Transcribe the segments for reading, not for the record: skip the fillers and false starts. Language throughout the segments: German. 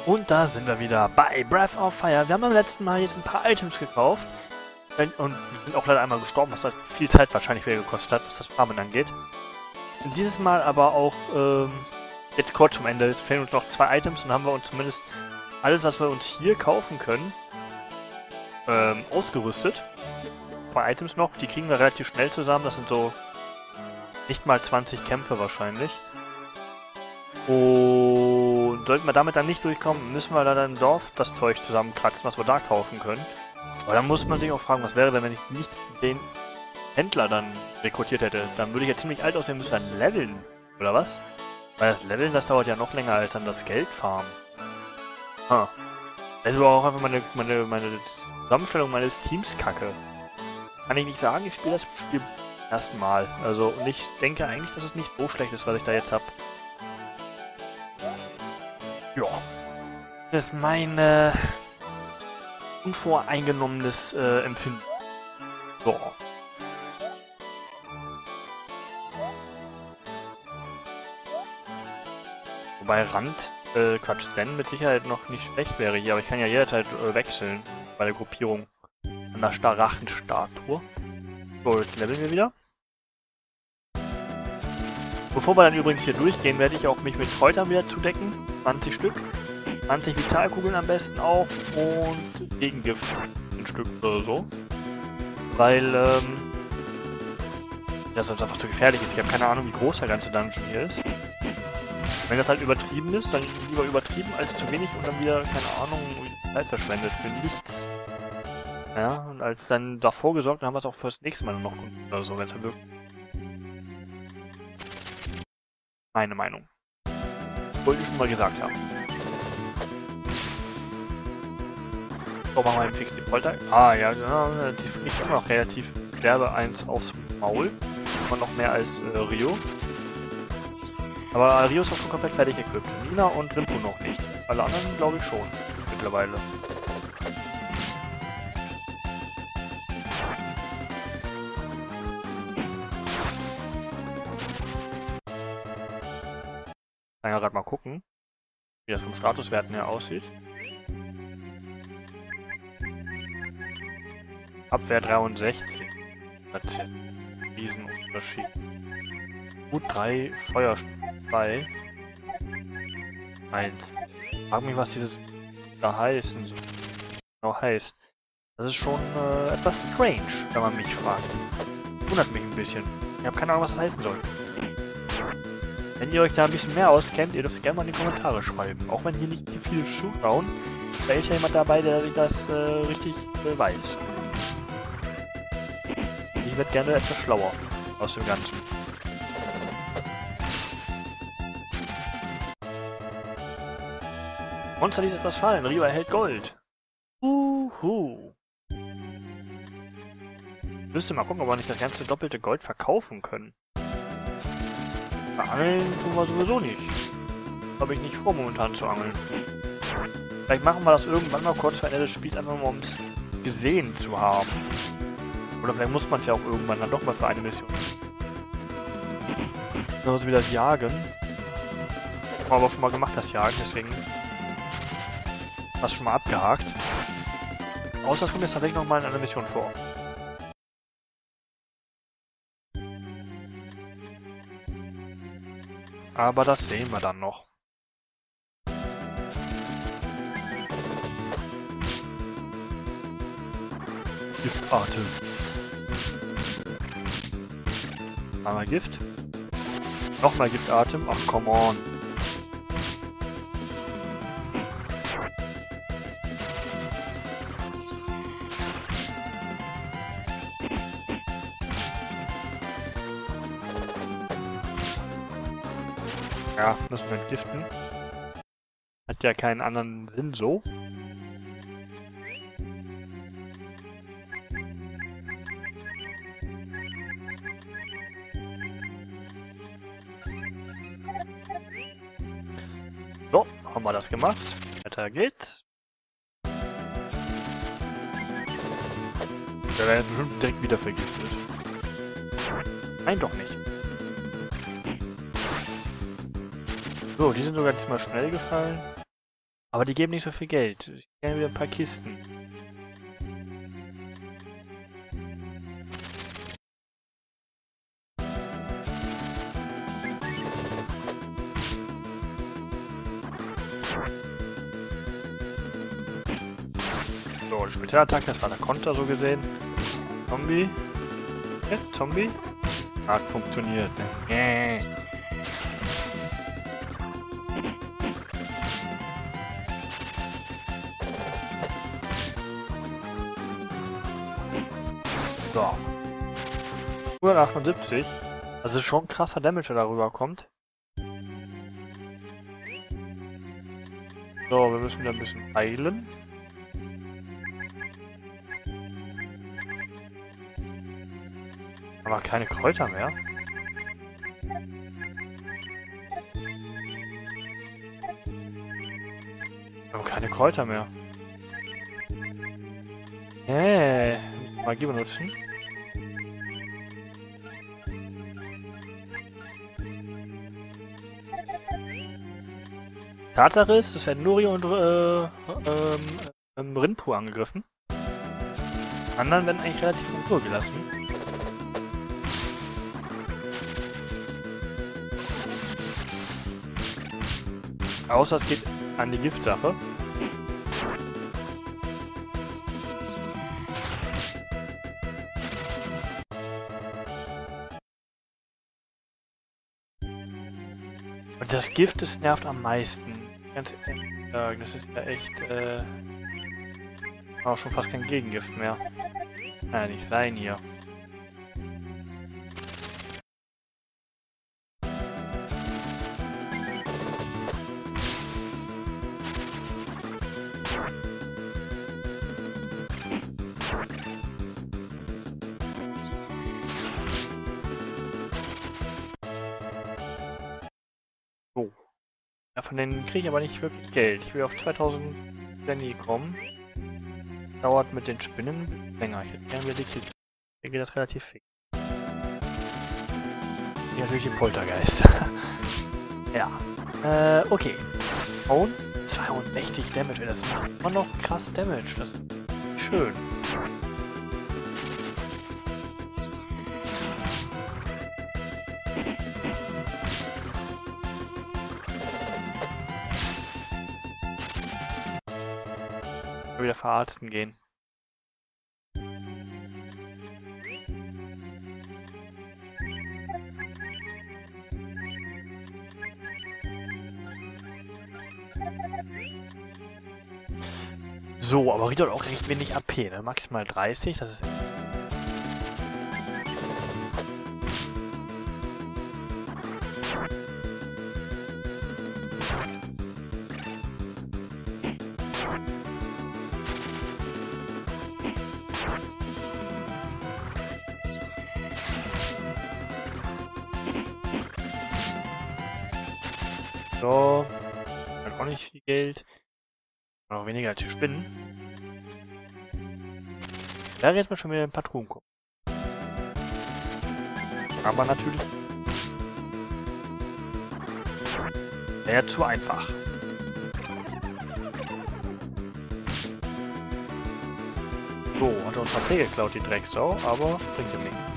Und da sind wir wieder bei Breath of Fire. Wir haben beim letzten Mal jetzt ein paar Items gekauft. Und sind auch leider einmal gestorben, was halt viel Zeit wahrscheinlich wieder gekostet hat, was das Farmen angeht. Und dieses Mal aber auch, jetzt kurz zum Ende, es fehlen uns noch 2 Items und haben wir uns zumindest alles, was wir uns hier kaufen können, ausgerüstet. 2 Items noch, die kriegen wir relativ schnell zusammen, das sind so nicht mal 20 Kämpfe wahrscheinlich. Und sollten wir damit dann nicht durchkommen, müssen wir dann im Dorf das Zeug zusammenkratzen, was wir da kaufen können. Aber dann muss man sich auch fragen, was wäre denn, wenn ich nicht den Händler dann rekrutiert hätte? Dann würde ich ja ziemlich alt aussehen, müsste dann leveln, oder was? Weil das Leveln, das dauert ja noch länger als dann das Geld farmen. Das ist aber auch einfach meine Zusammenstellung meines Teams kacke. Kann ich nicht sagen, ich spiele das Spiel erstmal. Also, und ich denke eigentlich, dass es nicht so schlecht ist, was ich da jetzt habe. Ja. Das ist mein unvoreingenommenes Empfinden. So. Wobei Rand, Quatsch, Stan mit Sicherheit noch nicht schlecht wäre hier, aber ich kann ja jederzeit wechseln bei der Gruppierung an der Starachenstatue. So, jetzt leveln wir wieder. Bevor wir dann übrigens hier durchgehen, werde ich auch mich mit Kräutern wieder zudecken. 20 Stück. 20 Vitalkugeln am besten auch und Gegengift ein Stück oder so. Weil, das einfach zu gefährlich ist. Ich habe keine Ahnung, wie groß der ganze Dungeon hier ist. Wenn das halt übertrieben ist, dann lieber übertrieben als zu wenig und dann wieder, keine Ahnung, Zeit verschwendet für nichts. Ja, und als dann davor gesorgt, dann haben wir es auch fürs nächste Mal noch oder so, wenn es halt wirklich... Meine Meinung. Wollte ich schon mal gesagt haben. So, machen wir einen fix die Polter. Ah, ja, die fliegt immer noch relativ derbe eins aufs Maul. Und noch mehr als Rio. Aber Rio ist auch schon komplett fertig equipped. Nina und Rimpu noch nicht. Alle anderen glaube ich schon. Mittlerweile. Kann ja gerade mal gucken, wie das vom Statuswerten her aussieht. Abwehr 63. Das ist jetzt ein Riesenunterschied. Gut 3, Feuer 2. 1. Ich frage mich, was dieses da heißt. So genau heißt. Das ist schon etwas strange, wenn man mich fragt. Wundert mich ein bisschen. Ich habe keine Ahnung, was das heißen soll. Wenn ihr euch da ein bisschen mehr auskennt, ihr dürft es gerne mal in die Kommentare schreiben. Auch wenn hier nicht viele zuschauen, da ist ja jemand dabei, der sich das richtig weiß. Ich werde gerne etwas schlauer aus dem Ganzen. Monster ließ etwas fallen, Rio erhält Gold. Müsste mal gucken, ob wir nicht das ganze doppelte Gold verkaufen können. Angeln tun wir sowieso nicht. Habe ich nicht vor, momentan zu angeln. Vielleicht machen wir das irgendwann mal kurz vor Ende des Spiels, einfach mal um es gesehen zu haben. Oder vielleicht muss man es ja auch irgendwann dann doch mal für eine Mission. Genauso wie das Jagen. Haben wir aber auch schon mal gemacht, das Jagen, deswegen das schon mal abgehakt. Außer es kommt jetzt tatsächlich nochmal in einer Mission vor. Aber das sehen wir dann noch. Giftatem. Einmal Gift. Nochmal Giftatem. Ach, come on. Ja, müssen wir entgiften. Hat ja keinen anderen Sinn so. So, haben wir das gemacht. Weiter geht's. Der wäre bestimmt direkt wieder vergiftet. Nein, doch nicht. So, die sind sogar diesmal schnell gefallen. Aber die geben nicht so viel Geld. Ich gerne wieder ein paar Kisten. So, Spezialattacke, das war der Konter so gesehen. Zombie. Ja, Zombie. Hat funktioniert, ne? So. 178. Das ist schon krasser Damage, der darüber kommt. So, wir müssen wieder ein bisschen heilen. Aber keine Kräuter mehr. Wir haben keine Kräuter mehr. Magie benutzen. Tatsache ist, es werden Nuri und Rinpu angegriffen. Die anderen werden eigentlich relativ in Ruhe gelassen. Außer es geht an die Giftsache. Und das Gift, das nervt am meisten. Ganz ehrlich sagen, das ist ja echt, auch schon fast kein Gegengift mehr. Kann ja nicht sein hier. So. Ja, von denen kriege ich aber nicht wirklich Geld. Ich will auf 2000 Penny kommen. Dauert mit den Spinnen länger. Ich hätte gerne wieder die Kiste. Hier geht das relativ fix. Hier natürlich die Poltergeister. Ja. Okay. Und 62 Damage. Das macht immer noch krass Damage. Das ist schön. Wieder verarzten gehen. So, aber Ritter hat auch recht wenig AP, ne? Maximal 30, das ist... So, hat auch nicht viel Geld. Noch weniger als die Spinnen. Da jetzt mal schon wieder ein paar Truhen kommen. Aber natürlich... wäre zu einfach. So, hat er uns HP geklaut, die Drecksau, aber bringt ihm nichts.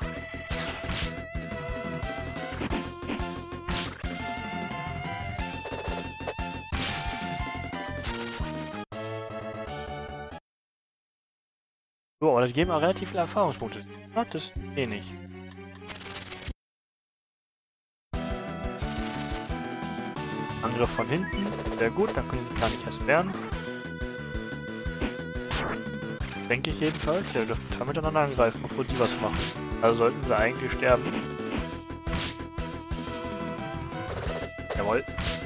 So, aber das geben auch relativ viele Erfahrungspunkte. Ja, das nicht. Angriff von hinten. Sehr gut, dann können sie gar nicht erst lernen. Denke ich jedenfalls. Ja, wir dürfen zwei miteinander angreifen, obwohl sie was machen. Also sollten sie eigentlich sterben. Jawohl.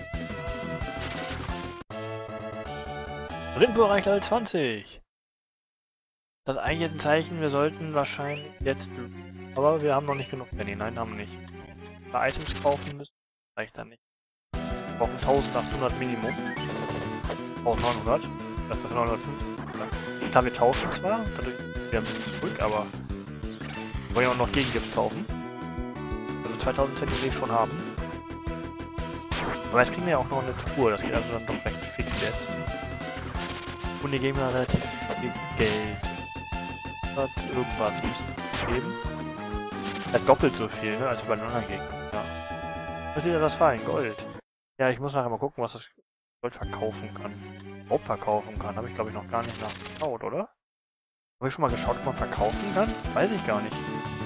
Rinpo erreicht Level 20. Das ist eigentlich jetzt ein Zeichen, wir sollten wahrscheinlich jetzt... Aber wir haben noch nicht genug Penny. Nein, haben wir nicht. Wenn wir Items kaufen müssen, reicht dann nicht. Wir brauchen 1800 Minimum. Auch 900. Das ist 950. Klar, wir tauschen zwar, dadurch wieder ein bisschen zurück, aber... wir wollen ja auch noch Gegengift kaufen. Also 2000 Cent will ich schon haben. Aber jetzt kriegen wir ja auch noch eine Truhe, das geht also dann doch recht fix jetzt. Und die geben ja relativ viel Geld. Hat irgendwas müssen geben. Hat doppelt so viel, ne, als bei den anderen Gegnern. Ja. Was ist wieder das Fein? Gold. Ja, ich muss nachher mal gucken, was das Gold verkaufen kann. Überhaupt verkaufen kann. Habe ich glaube ich noch gar nicht nachgeschaut, oder? Habe ich schon mal geschaut, ob man verkaufen kann? Weiß ich gar nicht.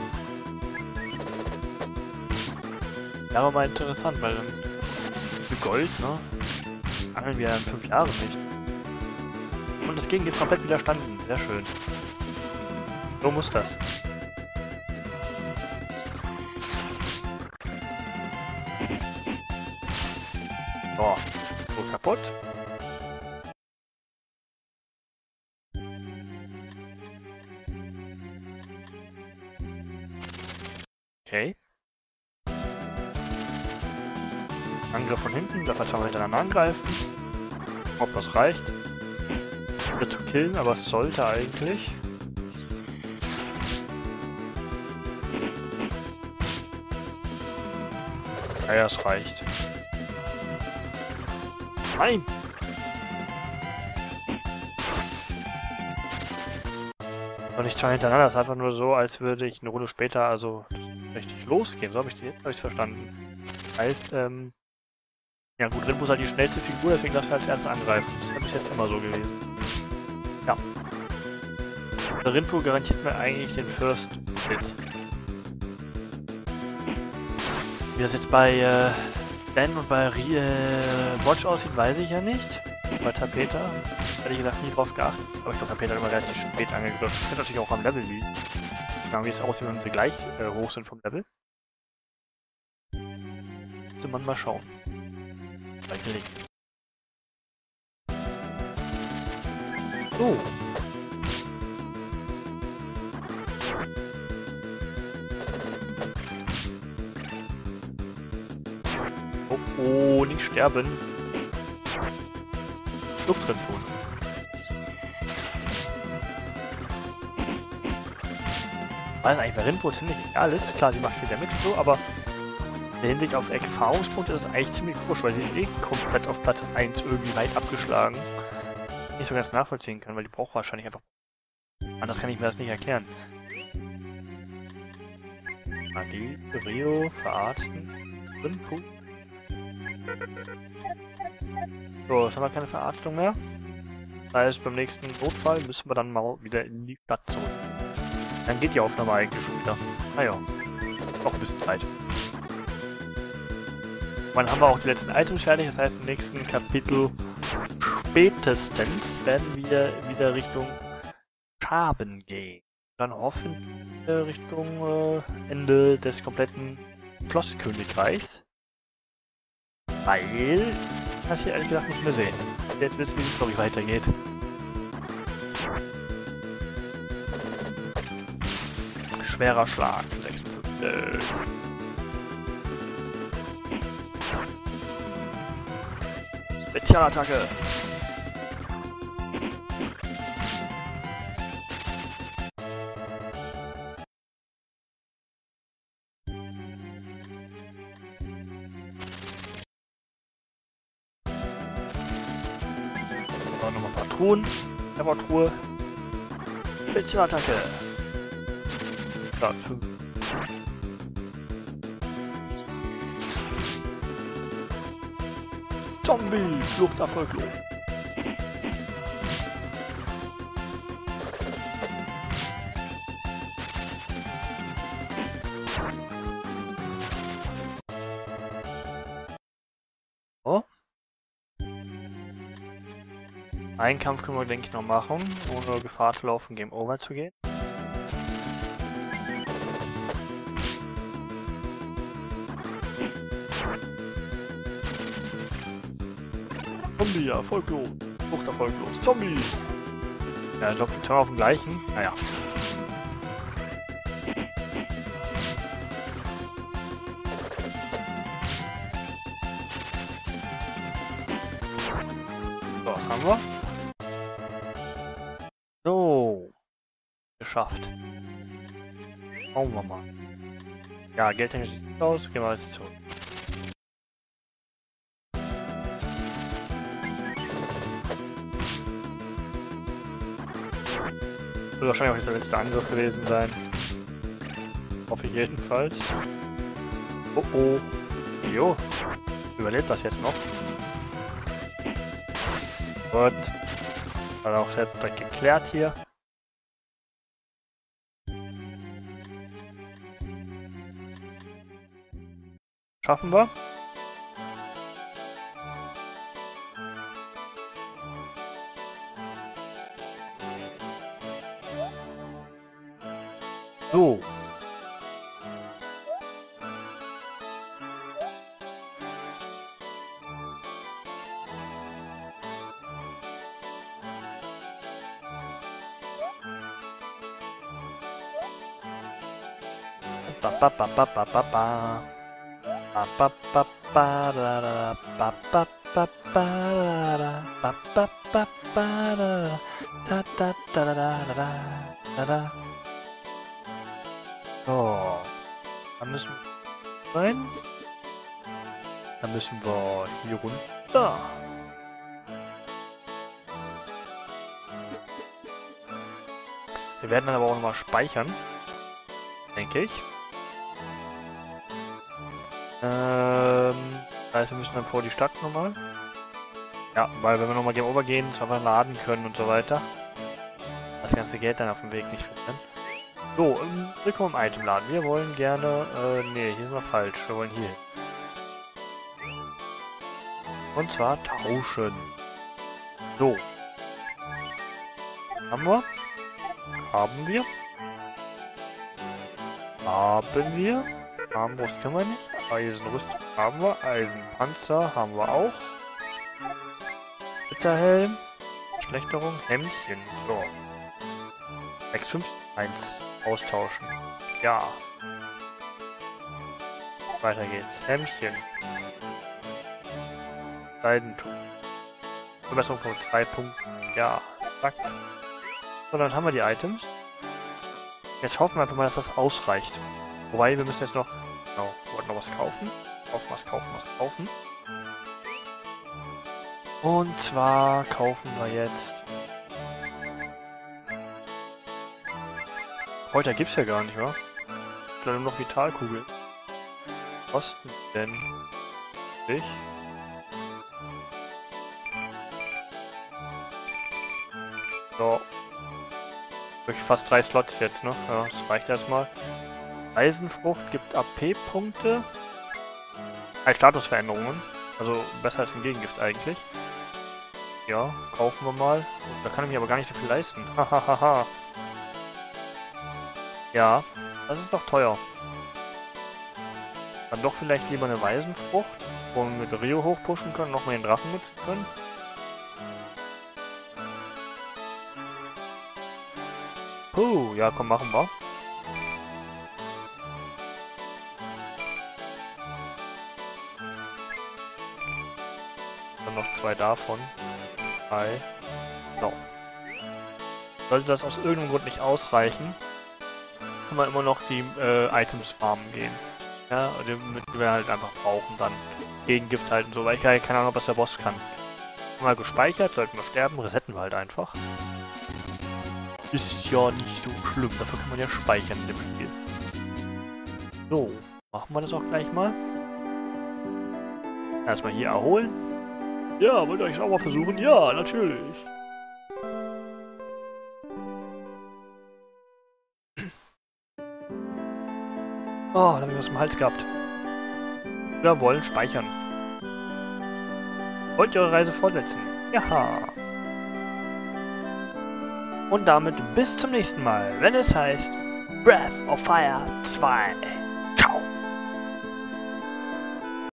Ja, aber mal interessant, weil dann für Gold, ne? Angeln wir ja in 5 Jahren nicht. Und das Gegen ist komplett widerstanden. Sehr schön. So muss das. So kaputt. Okay. Angriff von hinten, da zweimal hintereinander angreifen. Ob das reicht. Wieder zu killen, aber es sollte eigentlich. Ja, es reicht. Nein! Und nicht zwei hintereinander, das ist einfach nur so, als würde ich eine Runde später also richtig losgehen. So habe ich es verstanden. Heißt, ja gut, Rinpo ist halt die schnellste Figur, deswegen darfst du als erstes angreifen. Das ist bis jetzt immer so gewesen. Ja. Der Rinpo garantiert mir eigentlich den First Hit. Wie das jetzt bei Ben und bei Watch aussieht, weiß ich ja nicht. Bei Tapeta hätte ich gesagt nie drauf geachtet. Aber ich glaube, Tapeta hat immer relativ spät angegriffen. Das könnte natürlich auch am Level liegen. Genau, wie es aussieht, wenn sie gleich hoch sind vom Level. Müsste man mal schauen. Eigentlich. So. Oh, nicht sterben. Luftrefuge. Weil eigentlich bei Rinpo ziemlich egal ist. Klar, sie macht viel Damage so, aber in der Hinsicht auf Erfahrungspunkte ist es eigentlich ziemlich wurscht, weil sie ist eh komplett auf Platz 1 irgendwie weit abgeschlagen. Nicht so ganz nachvollziehen kann, weil die braucht wahrscheinlich einfach... Anders kann ich mir das nicht erklären. Adi, Rio, verarzten, Rinpo. So, jetzt haben wir keine Verarztung mehr. Das heißt, beim nächsten Notfall müssen wir dann mal wieder in die Stadt zurück. Dann geht die Aufnahme eigentlich schon wieder. Naja, noch ein bisschen Zeit. Dann haben wir auch die letzten Items fertig, das heißt im nächsten Kapitel spätestens werden wir wieder Richtung Schaben gehen. Dann hoffentlich Richtung Ende des kompletten Schlosskönigreichs. Weil das hier ehrlich gesagt nicht mehr sehen. Jetzt wissen wir, wie die Story weitergeht. Schwerer Schlag. 56. Spezialattacke. So, nochmal ein paar Truhen. Truhe. Spezialattacke. Ja, 5. Zombie! Flucht erfolglos. Oh. Einen Kampf können wir, denke ich, noch machen, ohne Gefahr zu laufen, Game Over zu gehen. Zombie, erfolglos. Flucht erfolglos. Zombie! Ja, ich glaube, die zwei auf dem gleichen. Naja. So, was haben wir? So. Geschafft. Schauen wir mal. Ja, geldtechnisch sieht gut aus. Gehen wir jetzt zurück. Wird wahrscheinlich auch nicht der letzte Angriff gewesen sein. Hoffe ich jedenfalls. Oh oh. Jo. Überlebt das jetzt noch? Gut. War auch selbst direkt geklärt hier. Schaffen wir? So. So, dann müssen wir rein. Dann müssen wir hier runter. Wir werden dann aber auch nochmal speichern, denke ich. Also wir müssen dann vor die Stadt nochmal. Ja, weil wenn wir nochmal Game Over gehen, dass wir laden können und so weiter. Das ganze Geld dann auf dem Weg nicht verlieren. So, willkommen im Itemladen. Wir wollen gerne, nee, hier sind wir falsch. Wir wollen hier hin. Und zwar tauschen. So. Haben wir? Haben wir? Haben wir? Armbrust können wir nicht. Eisenrüstung haben wir. Eisenpanzer haben wir auch. Ritterhelm. Schlechterung. Hemdchen. So. 651. Austauschen. Ja. Weiter geht's. Hemdchen. Seidentuch. Verbesserung von 2 Punkten. Ja. Zack. So, dann haben wir die Items. Jetzt hoffen wir einfach mal, dass das ausreicht. Wobei, wir müssen jetzt noch... Genau, wir wollten noch was kaufen. Was kaufen. Und zwar kaufen wir jetzt... Heute gibt's ja gar nicht, wa? Ich glaube noch Vitalkugel. Was kosten denn? Ich? So. Durch fast 3 Slots jetzt, ne? Ja, das reicht erstmal. Eisenfrucht gibt AP-Punkte. Statusveränderungen. Also besser als ein Gegengift eigentlich. Ja, kaufen wir mal. Da kann ich mir aber gar nicht so viel leisten. Hahaha. Ja, das ist doch teuer. Dann doch vielleicht lieber eine Weisenfrucht, wo wir mit Rio hochpushen können, nochmal den Drachen nutzen können. Ja, komm, machen wir. Dann noch 2 davon. 3. So. Sollte das aus irgendeinem Grund nicht ausreichen, können wir immer noch die Items farmen gehen. Ja, die wir halt einfach brauchen dann. Gegen Gift halten, so, weil ich ja keine Ahnung, was der Boss kann. Mal gespeichert, sollten wir sterben, resetten wir halt einfach. Ist ja nicht so schlimm, dafür kann man ja speichern in dem Spiel. So, machen wir das auch gleich mal. Erstmal hier erholen. Ja, wollt ihr euch auch mal versuchen? Ja, natürlich. Oh, da habe ich was im Hals gehabt. Wir wollen speichern. Wollt ihr eure Reise fortsetzen? Ja. Und damit bis zum nächsten Mal, wenn es heißt Breath of Fire 2.